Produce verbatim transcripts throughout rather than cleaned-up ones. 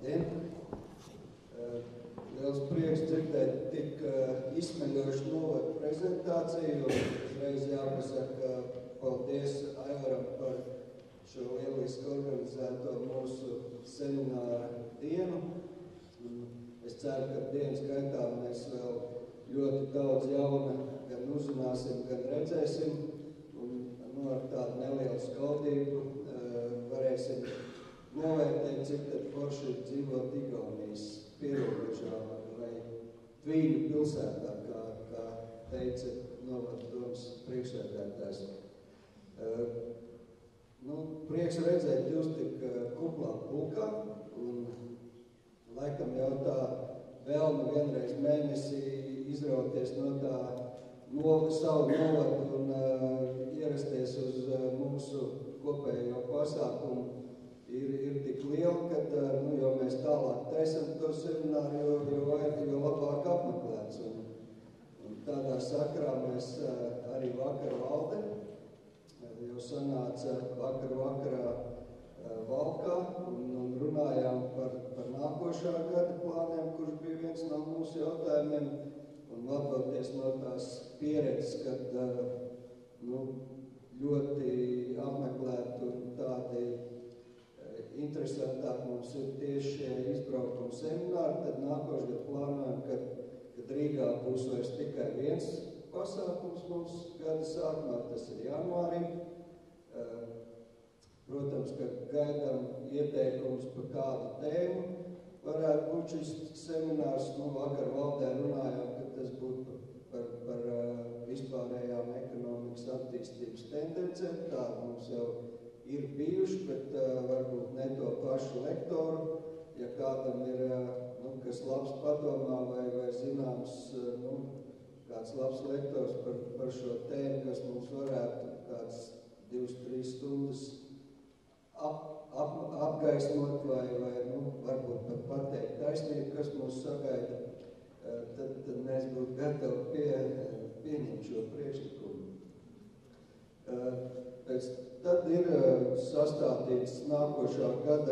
Labdien! Liels prieks dzirdēt tik izsmeļošu novadu prezentāciju, un uzreiz jāpasaka paldies Aivaram par šo lieliski organizēto mūsu semināra dienu. Es ceru, ka dienas gaitā mēs vēl ļoti daudz jauna gan uzzināsim, gan redzēsim, un nu, ar tādu nelielu skaudību varēsim novērtēt, cik tad forši dzīvot Igaunijas pierobežā vai Tvīņu pilsētā, kā, kā teica novada domas priekšsēdētājs. Uh, nu, prieks redzēt jūs tik kuplā pulkā, un laikam jau tā vēlme vienreiz mēnesī izrauties no tā nova, savu novadu un uh, ierasties uz uh, mūsu kopējo pasākumu. Ir, ir tik liela, ka nu, jo mēs tālāk taisam to semināru, jo, jo, jo labāk apmeklēts. Un, un tādā sakrā mēs arī vakar valde, jo sanāca vakar vakarā Valkā un, un runājām par, par nākošā gada plāniem, kurš bija viens no mūsu jautājumiem. Un vadoties no tās pieredzes, kad nu, ļoti apmeklēt un tādi interesantāk mums ir tieši šie izbraukuma semināri, tad nākošgad plānojam, kad, kad Rīgā būs vairs tikai viens pasākums mums gada sākumā, tas ir janvārī. Protams, ka gaidām ieteikumus par kādu tēmu varētu būt šis seminārs. Nu, vakar valdē runājām, ka tas būtu par, par vispārējām ekonomikas attīstības tendencēm. Tā mums jau ir bijuši, bet uh, varbūt ne to pašu lektoru. Ja kādam ir, uh, nu, kas labs padomā vai, vai zināms, uh, nu, kāds labs lektors par, par šo tēmu, kas mums varētu kāds divas, trīs stundas ap, ap, apgaismot vai, vai nu, varbūt pat pateikt taisnību, kas mūs sagaida, uh, tad, tad mēs būtu gatavi pie, pieņemt šo priekšlikumu. Uh, pēc Tad ir sastādīts nākošā gada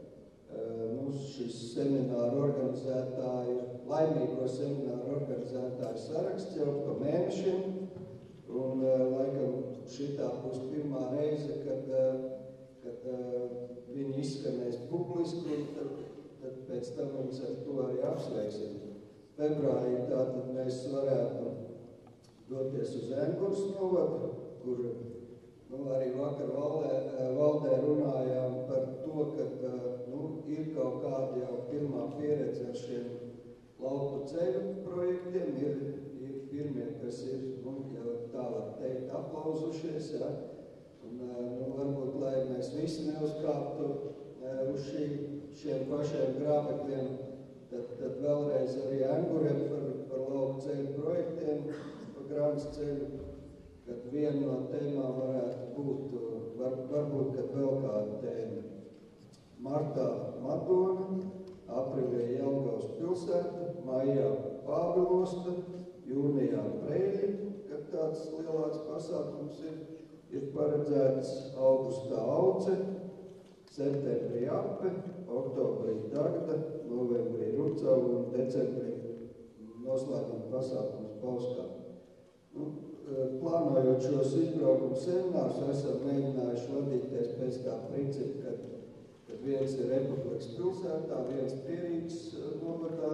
nu, šis semināru organizētāju, laimīgo semināru organizētāju saraksts jau pa mēnešiem. Un laikam šitā būs pirmā reize, kad, kad viņi izskanēs publiski, un tad, tad pēc tam viņus ar to arī apsveiksim. Februārī tātad mēs varētu doties uz Engures novadu, kur Nu, arī vakar valdē, valdē runājām par to, ka nu, ir kaut kāda jau pirmā pieredze ar šiem lauku ceļu projektiem. Ir, ir pirmie, kas ir, nu, jau tā var teikt, aplauzušies. Ja? Un, nu, varbūt, lai mēs visi neuzkāptu uz šī, šiem pašiem grābekļiem, tad, tad vēlreiz arī Enguriem par, par lauku ceļu projektiem, par Grānas ceļu. Kad viena no tēmām varētu būt, var, varbūt, kad vēl kāda tēma. Martā Madona, aprilī Jelgavas pilsēta, maijā Pāvilosta, jūnijā Preļi, kad tāds lielāks pasākums ir, ir paredzēts augustā Auce, septembrī Ape, oktobrī Dagda, novembrī Rucavu un decembrī noslēguma pasākums Bauskā. Nu, plānojot šos izbraukumu seminārus, esam mēģinājuši vadīties pēc tā principa, kad, kad viens ir Republikas pilsētā, viens Pierīgas novadā,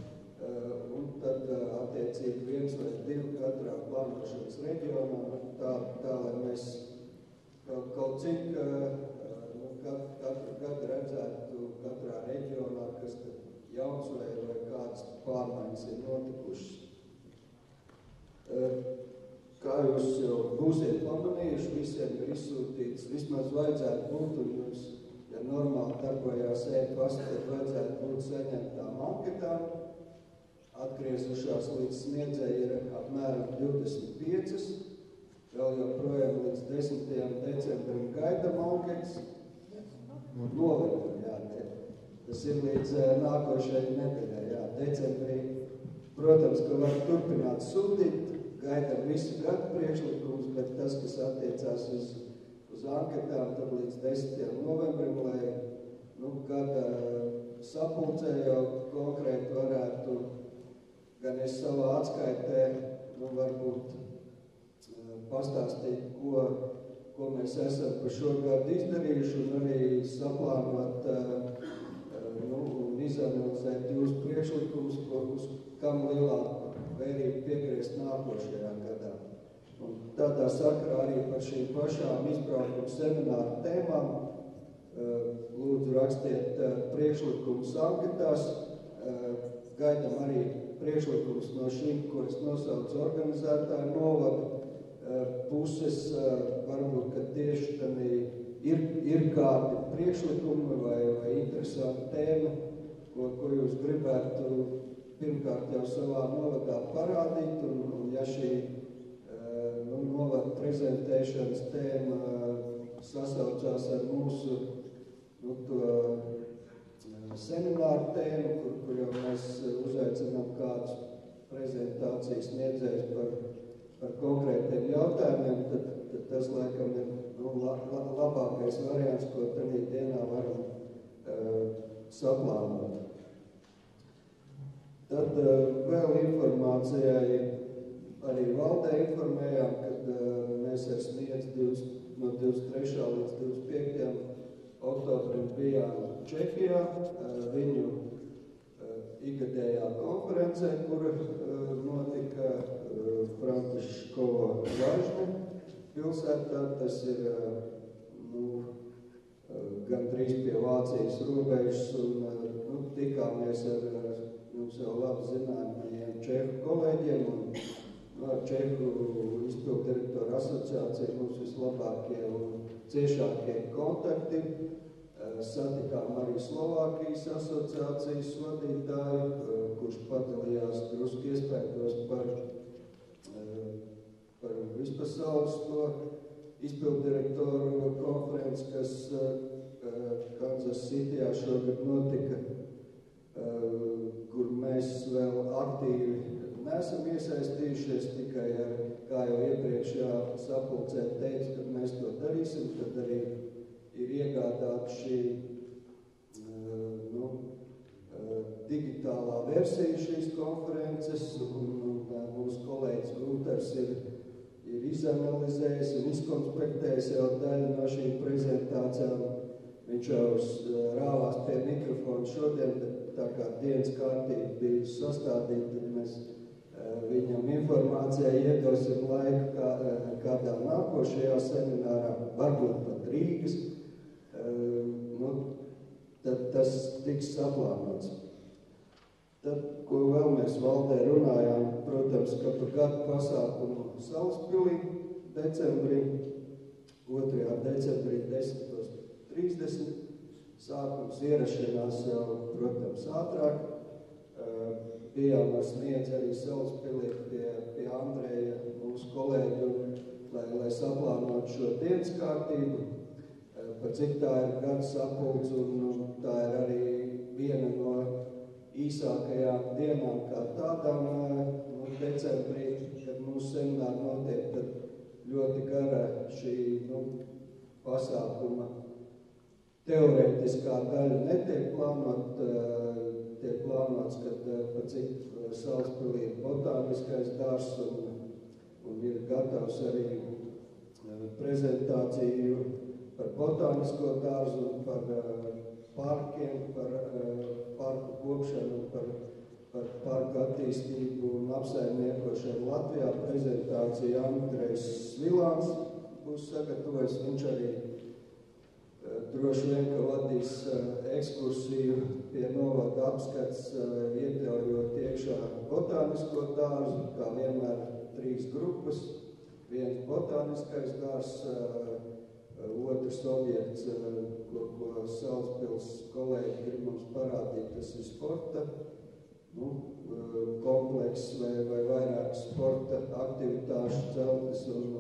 un tad attiecīgi viens vai divi katrā plānošanas reģionā, tā, tā lai mēs kaut, kaut cik nu, kat, katru gadu redzētu katrā reģionā, kas tad jauns vai, vai kādas pārmaiņas ir notikušas. Kā jūs jau būsiet pamanījuši, visiem ir izsūtīts, vismaz vajadzētu būt, un jums, ja normāli darbojās e-pasta, tad vajadzētu būt saņemtām anketām. Atgriezušās līdz sniedzēji ir apmēram divdesmit piecas, vēl joprojām līdz desmitajam decembrim gaidam anketas. Novembrim, jā, tas ir līdz nākošajai nedēļai, jā, decembrī. Protams, ka var turpināt sūtīt, gaidām visu gadu priekšlikumus, bet tas, kas attiecās uz, uz anketām, tad līdz desmitajam novembrim, lai nu, gada sapulcē jau konkrēti varētu gan es savā atskaitē, nu, varbūt pastāstīt, ko, ko mēs esam par šo gadu izdarījuši, un arī saplānot nu, un izanalizēt jūsu priekšlikumus, uz kam lielāku vērību piekrist nākošajā gadā. Un tādā sakarā arī par šīm pašām izbraukuma semināru tēmām lūdzu rakstiet priekšlikumus anketās, gaidam arī priekšlikumus no šīm, ko es nosaucu organizētāju novadu puses, varbūt, ka tieši tādī ir, ir kādi priekšlikumi vai, vai interesanti tēma, ko, ko jūs gribētu pirmkārt jau savā novadā parādīt, un, un ja šī nu, novada prezentēšanas tēma sasaucās ar mūsu nu, to semināru tēmu, kur, kur jau mēs uzaicinām kādus prezentācijas sniedzējus par, par konkrētiem jautājumiem, tad, tad tas laikam ir nu, la, la, labākais variants, ko tādā dienā varam uh, saplānot. Tad uh, vēl informācijai arī valdē informējām, kad uh, mēs ar sniedz no divdesmit trešā līdz divdesmit piektajam oktobrim bijām Čehijā, uh, viņu uh, ikgadējā konferencē, kur uh, notika uh, Františkova Važne pilsētā. Tas ir uh, nu, uh, gandrīz pie Vācijas robežas, un uh, nu, tikāmies ar, ar mums jau labi zināmajiem čehu kolēģiem, un no, ar Čehu izpildirektoru asociāciju mums vislabākie un ciešākie kontakti. Satikām arī Slovākijas asociācijas vadītāju, kurš padalījās drusku iespējos par, par vispasaules to izpildirektoru konferenci, kas Kansas Cityjā šogad notika, kur mēs vēl aktīvi neesam iesaistījušies, tikai ar, kā jau iepriekšējā sapulcē teicu, kad mēs to darīsim, tad arī ir iegādāta šī nu, digitālā versija šīs konferences, un, un mūsu kolēģis Rūters ir, ir izanalizējis un izkonspektējis jau daļu no šīm prezentācijām. Viņš jau rāvās pie mikrofona šodien, tā kā dienas kārtība bija sastādīta, tad mēs viņam informācijai iedosim laiku kā, kādā nākošajā seminārā, varbūt pat Rīgas, nu, tad tas tiks saplānots. Tad, ko vēl mēs valdē runājām, protams, ka par gadu pasākumu Salaspilī decembrī, otrajā decembrī desmit trīsdesmit, sākums ierašanās jau, protams, ātrāk. Bijām ar sniedz arī Salaspilī pie, pie Andreja, mūsu kolēģu, lai, lai saplānotu šo dienas kārtību. Par cik tā ir gada sapulce, un tā ir arī viena no īsākajām dienām kā tādām nu, decembrī, kad mūsu semināri notiek, tad ļoti gara šī nu, pasākuma teorētiskā daļa netiek plānot, tiek plānots, kad par cik Salaspilī ir botāniskais dārzs un, un ir gatavs arī prezentāciju par botānisko dārzu un par parkiem, par parku kopšanu, par, par parku attīstību un apsaimniekošanu Latvijā. Prezentācija Andrejs Svilāns būs sagatavojis, viņš arī droši vien, ka vadīs ekskursiju pie novada apskats, iekļaujot iekšā botānisko dārzu, kā vienmēr trīs grupas, viens botāniskais dārzs, otrs objekts, ko, ko Salaspils kolēģi grib mums parādīt, tas ir sporta nu, komplekss vai, vai vairāk sporta aktivitāšu celtnes un,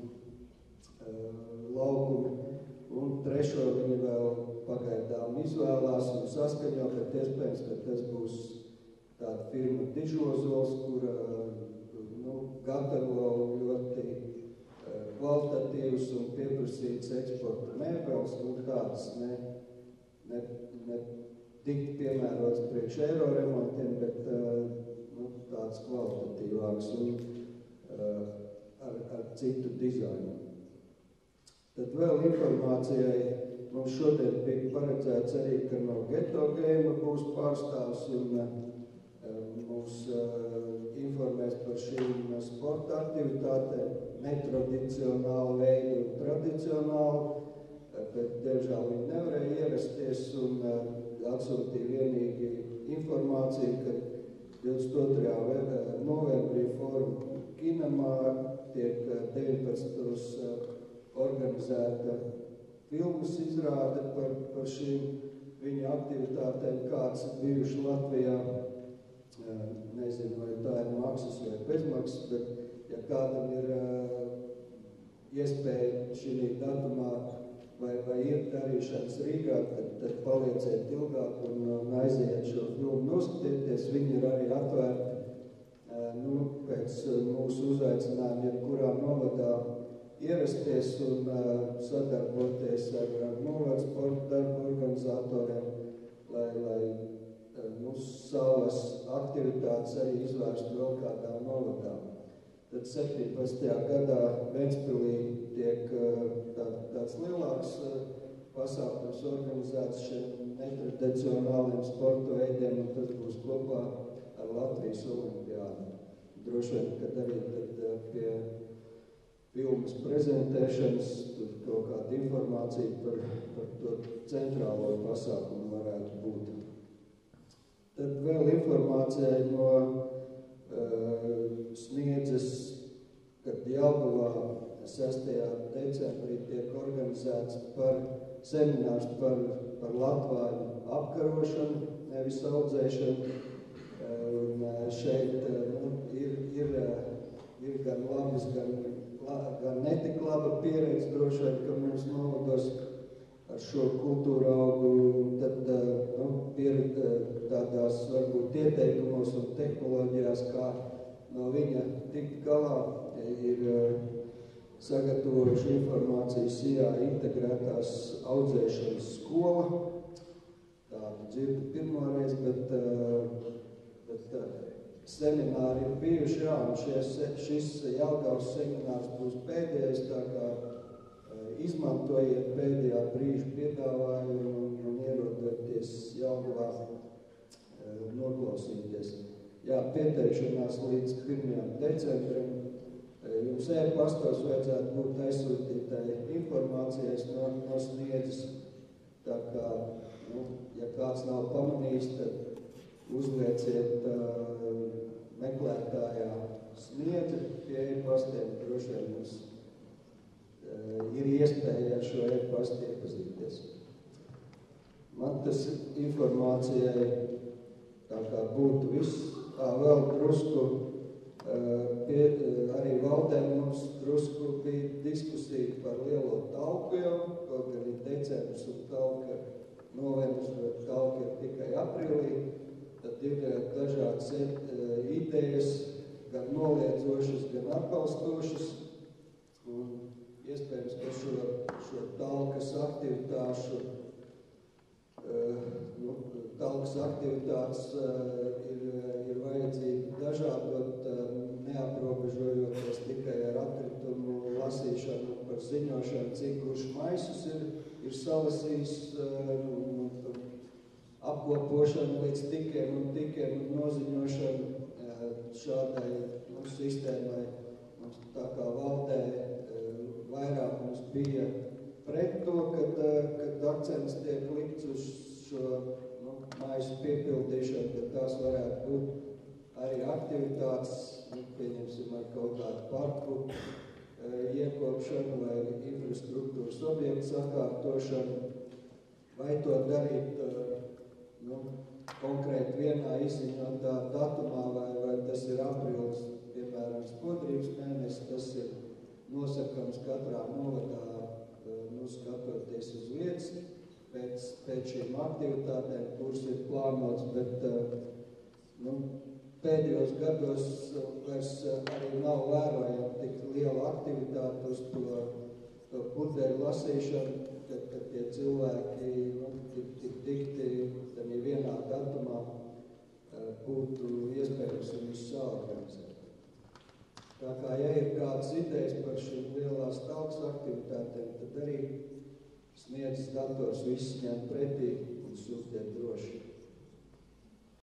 un laukumi. Un trešo viņi vēl pagaidām izvēlās un saskaņo, bet iespējams, ka tas būs tāda firma Dižozols, kura nu, gatavo ļoti kvalitatīvas un pieprasītas eksporta mēbeles, nu tādas ne, ne, ne tikt piemērots priekš eiro remontiem, bet nu, tāds kvalitatīvāks un ar, ar citu dizainu. Tad vēl informācijai mums šodien bija paredzēts arī, ka no Geto Game būs pārstāvs un mūs informēs par šīm sporta aktivitātēm, netradicionālu veidu un tradicionālu, bet, diemžēl, viņi nevarēja ierasties un atsūtīja vienīgi informāciju, ka divdesmit otrajā novembrī Fórum Kinemā tiek deviņpadsmitos organizēta filmas izrāde par, par šīm viņa aktivitātēm, kāds bijuši Latvijā. Nezinu, vai tā ir maksas vai bezmaksas, bet ja kādam ir iespēja šī datumā vai, vai ir darīšanas Rīgā, tad, tad palieciet ilgāk un, un aiziet šo filmu noskatīties. Viņi ir arī atvērti nu, pēc mūsu uzaicinājuma, jebkurā novadā ierasties un sadarboties ar novadu sporta darbu organizatoriem, lai, lai nu, savas aktivitātes arī izvērstu vēl kādā novadā. Tad septiņpadsmitajā gadā Ventspilī tiek tā, tāds lielāks pasākums organizēts šiem netradicionāliem sporta veidiem, un tas būs kopā ar Latvijas olimpiādu. Droši vien, kad arī tad pie filmas prezentēšanas tur kaut kāda informācija par, par to centrālo pasākumu varētu būt. Tad vēl informācija no uh, Sniedzes, kad Jelgavā sestajā decembrī tiek organizēts par seminārs par, par latvāņu apkarošanu, nevis audzēšanu. Uh, un šeit uh, nu, ir, ir, ir gan labas, gan, gan netik laba pieredze, droši vien, ka mums novados ar šo kultūru augu, tad nu, piered tādās varbūt ieteikumos un tehnoloģijās, kā no viņa tikt galā, ir sagatavojuši informāciju Sijā integrētās audzēšanas skola. Tādu dzirdu pirmoreiz, bet, bet semināri ir bijuši, jā, un šies, šis Jelgavas seminārs būs pēdējais, tā kā izmantojiet pēdējā brīža piedāvājumu un, un ierodoties Jelgavā noklausīties. Jā, pieteikšanās līdz pirmajam decembrim. Jums e-pastos vajadzētu būt aizsūtītāji informācijas no, no Sniedzes. Tā kā, nu, ja kāds nav pamanījis, tad uzlieciet uh, meklētājā Sniedze pie e-pastiem, droši vien mums ir iespēja ar šo e-pastu iepazīties. Man tas informācijai tā kā būtu viss. Tā vēl drusku, pie, arī valdē mums drusku bija diskusija par lielo talku jau, kaut gan ir decembris un talka novembris, bet talka ir tikai aprīlī. Tad ir dažādas idejas, gan noliedzošas, gan atbalstošas. Un iespējams, ka šo, šo talkas aktivitāšu, uh, nu, talkas aktivitātes uh, ir, ir vajadzīgi dažādot, uh, neaprobežojoties tikai ar atkritumu lasīšanu par ziņošanu, cik kurš maisus ir, ir salasījis, uh, un apkopošanu līdz tikiem un tikiem un noziņošanu uh, šādai nu, sistēmai. Mums tā kā valdē vairāk mums bija pret to, kad, kad akcents tiek likts uz šo nu, maisu piepildīšanu, ka tās varētu būt arī aktivitātes, nu, pieņemsim ar kaut kādu parku e, iekopšanu vai infrastruktūras objektu sakārtošanu, vai to darīt e, nu, konkrēti vienā izziņotā datumā, vai, vai tas ir aprīlis, piemēram, spodrības mēnesis, tas ir nosakams katrā novadā, nu, skatoties uz vietas, pēc, pēc šīm aktivitātēm, kuras ir plānots, bet nu, pēdējos gados vairs arī nav vērojama tik liela aktivitāte uz to, to pudeļu lasīšanu, kad, kad tie cilvēki nu, tik, tik dikti, tad ir vienā Tā kā, ja ir kādas idejas par šīm lielās talks aktivitātēm, tad arī sniedz dators viss ņem pretī un sūtiet droši.